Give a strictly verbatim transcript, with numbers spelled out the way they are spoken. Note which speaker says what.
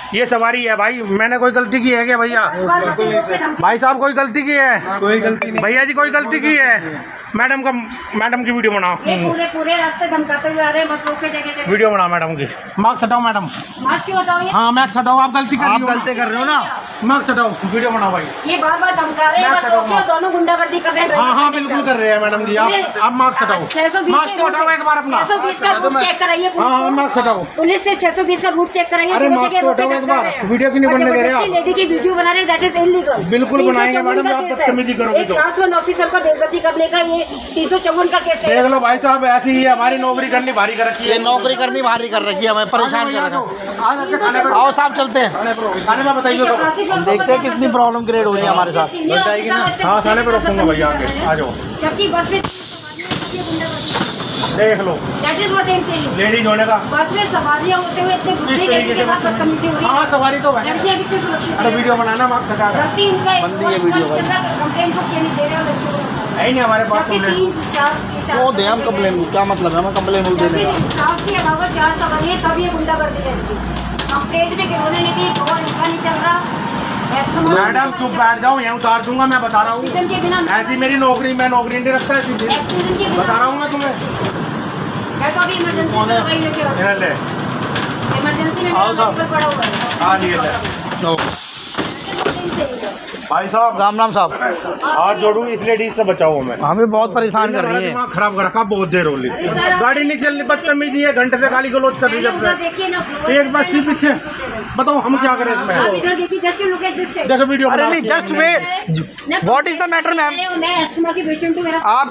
Speaker 1: ये सवारी है भाई, मैंने कोई गलती की है क्या भैया? भाई साहब कोई गलती की है? कोई गलती नहीं भैया जी, कोई गलती की है? मैडम का मैडम की वीडियो बनाओ।
Speaker 2: ये पूरे पूरे रास्ते धमकाते हुए आ रहे हैं, बस रोके जगह जगह।
Speaker 1: वीडियो बनाओ मैडम की। मार्क्स हटाओ मैडम।
Speaker 2: मास्क क्यों हटाओ?
Speaker 1: हाँ मार्क्स हटाओ, आप गलती कर रही हो।
Speaker 3: आप गलती कर रहे हो ना।
Speaker 1: मार्क्स हटाओ, वीडियो बनाओ भाई।
Speaker 2: ये बार बार धमका रहे हैं, बस रोके और दोनों गुंडागर्दी कर रहे हैं।
Speaker 1: हाँ हाँ बिल्कुल कर रहे हैं मैडम जी। आप आप मार्क्स हटाओ, मार्क्स तो हटाओ एक बार अपना।
Speaker 2: छह सौ बीस का रूट चेक कराइए।
Speaker 1: हाँ हाँ मार्क्स हटाओ।
Speaker 2: पुलिस से छह सौ बीस का रूट चेक कराइए।
Speaker 1: अरे मार्क्स तो हटाओ एक बार, वीडियो क्यों नहीं बनने दे रहे आप?
Speaker 2: लेडी की वीडियो बना रहे, दैट इज इलीगल।
Speaker 1: बिल्कुल बनाएंगे मैडम, आप बदतमीजी करोगे तो।
Speaker 2: क्लास वन ऑफिसर का बेइज्जती करने का ये तीन सौ चौवन का केस
Speaker 1: देख लो भाई साहब, ऐसी ही हमारी नौकरी करनी भारी कर रखी है।
Speaker 3: ये नौकरी करनी भारी कर रखी है, हमें परेशान कर रखा है। आओ साहब चलते हैं
Speaker 1: थाने में, बताइए तो
Speaker 3: देखते हैं कितनी प्रॉब्लम क्रिएट हो रही है हमारे साथ।
Speaker 2: बताएगी ना?
Speaker 1: हाँ थाने पे रोकूंगा भैया, आगे आ जाओ।
Speaker 2: जबकि बस में
Speaker 1: देख लो लेडीज होने का,
Speaker 2: बस में सवारियां होते हुए इतने बुढ़े के साथ बदतमीजी हो रही है।
Speaker 1: हाँ सवारी तो है।
Speaker 2: लड़कियां कितनी सुरक्षित
Speaker 1: अरे वीडियो बनाना मार्क्स हटा कर।
Speaker 2: गलती इनका
Speaker 3: बंदी है वीडियो का।
Speaker 2: कंप्लेंट को क्यों नहीं दे रहे हो लड़कियों को?
Speaker 1: है नहीं हमारे पास
Speaker 2: जबकि तीन चार चार
Speaker 3: वो दे हम कंप्लेन, क्या मतलब है हमें कंप्लेन बोल देने का?
Speaker 2: स्टाफ के अलावा चार सवारियां, तब ये गुंडागर्दी रहती है। कंप्लेंट में गिरोने नहीं दी, बहुत लिखा नहीं चल रहा।
Speaker 1: मैडम चुप बैठ जाओ, यहाँ उतार दूंगा, मैं बता रहा हूँ। ऐसी मेरी नौकरी, मैं नौकरी नहीं रखता ऐसी, बता रहा हूँ मैं तुम्हें।
Speaker 2: मैं तो अभी इमरजेंसी से दवाई लेके आ रहा हूं। इमरजेंसी में मेरा डॉक्टर पड़ा हुआ है।
Speaker 1: हाँ लिए भाई साहब,
Speaker 3: राम राम साहब।
Speaker 1: हाथ जोड़ू, इस लेडीज से बचाओ हमें।
Speaker 3: हमें बहुत परेशान कर रही है।
Speaker 1: दिमाग खराब कर रखा, बहुत देर हो रही, गाड़ी नहीं चल रही, बदतमीजी है, घंटे से गाली गलौज कर रही है। जब से एक बस थी पीछे, बताओ हम क्या करें इसमें? देखो वीडियो।
Speaker 3: अरे नहीं, just wait, what is the matter ma'am?
Speaker 2: मैं अस्थमा की पेशेंट हूं, मेरा
Speaker 3: आप